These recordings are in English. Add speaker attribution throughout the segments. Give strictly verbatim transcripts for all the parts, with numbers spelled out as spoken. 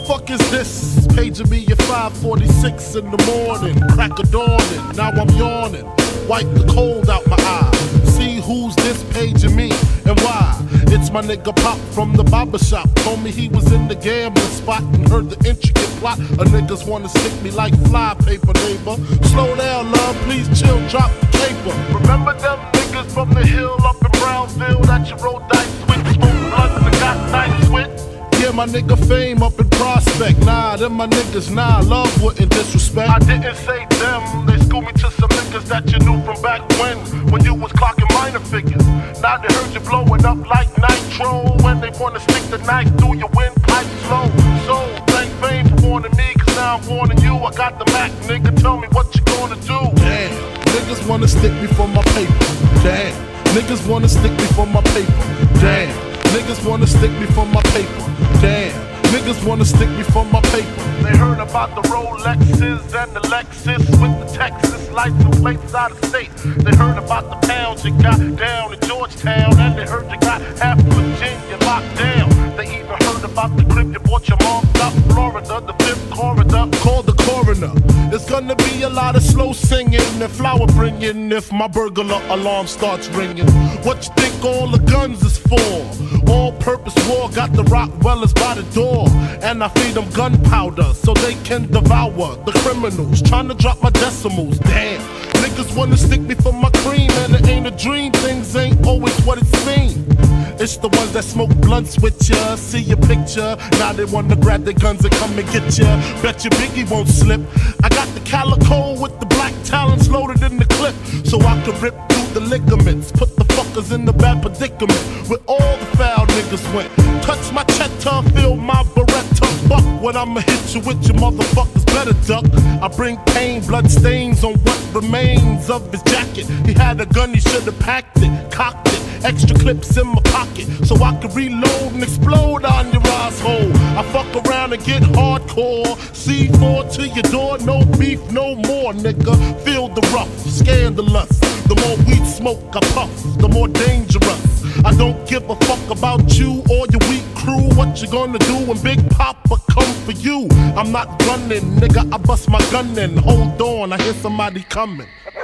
Speaker 1: fuck is this? Paging me at five forty-six in the morning. Crack of dawning, now I'm yawning. Wipe the cold out my eye. See who's this paging me and why? It's my nigga Pop from the barber shop. Told me he was in the gambling spot and heard the intricate plot. A niggas wanna stick me like fly paper, neighbor. Slow down, love, please chill, drop the paper. Remember them niggas from the hill up in Brownsville that you rolled dice with, smoked blunts and got nice with? Yeah, my nigga Fame up in Prospect. Nah, them my niggas, nah, love wouldn't disrespect. I didn't say them, they schooled me to some niggas that you knew from back when, when you was clocking minor figures. Now they heard you blowing up like nitro, when they wanna stick the knife through your windpipe slow. So, thank Fame for warning me, cause now I'm warning you. I got the Mac, nigga, tell me what you gonna do. Damn, niggas wanna stick me for my paper. Damn, niggas wanna stick me for my paper. Damn, niggas wanna stick me for my paper. Damn, niggas wanna stick me for my paper. They heard about the Rolexes and the Lexus with the Texas license plates out of state. They heard about the pounds you got down in Georgetown, and they heard you got half of Virginia locked down. They even heard about the crib you bought your mom South Florida, the fifth corridor. Call the coroner. There's gonna be a lot of slow singing and flower bringing if my burglar alarm starts ringing. What you think all the guns is for? All-purpose war got the Rockwellers by the door, and I feed them gunpowder so they can devour the criminals trying to drop my decimals. Damn, niggas wanna stick me for my cream, and it ain't a dream. Things ain't always what it seems. It's the ones that smoke blunts with ya, see your picture. Now they wanna grab their guns and come and get ya. Bet your Biggie won't slip. I got the calico with the black talons loaded in the clip, so I can rip through the ligaments. Put the fuckers in the bad predicament where all the foul niggas went. Touch my cheddar, feel my Beretta. Fuck what I'ma hit you with, your motherfuckers better duck. I bring pain, blood stains on what remains of his jacket. He had a gun, he should've packed it, cocked it. Extra clips in my pocket so I can reload and explode on your asshole. I fuck around and get hardcore. C four to your door, no beef, no more, nigga. Feel the rough, scandalous. The more weed smoke I puff, the more dangerous. I don't give a fuck about you or your weak crew. What you gonna do when Big Papa come for you? I'm not running, nigga, I bust my gun in. Hold on, I hear somebody coming.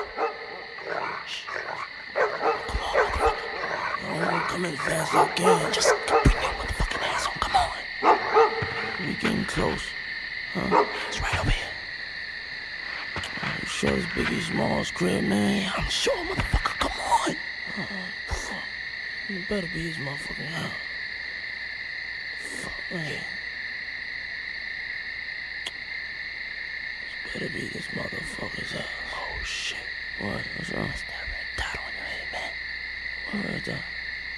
Speaker 2: Come in fast as you can. Just bring that motherfucking ass on. Come on. We getting close. Huh? It's right over here. Are you sure it's Biggie Smalls' crib, man? I'm sure, motherfucker. Come on. Uh, fuck. It better be his motherfucking house. Fuck, man. This better be this motherfucker's house. Oh, shit. What? What's wrong? What's that red dot on your head, man? What red dot?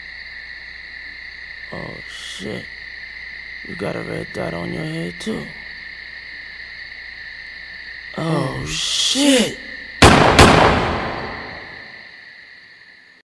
Speaker 2: Oh shit, you got a red dot on your head too. Oh shit.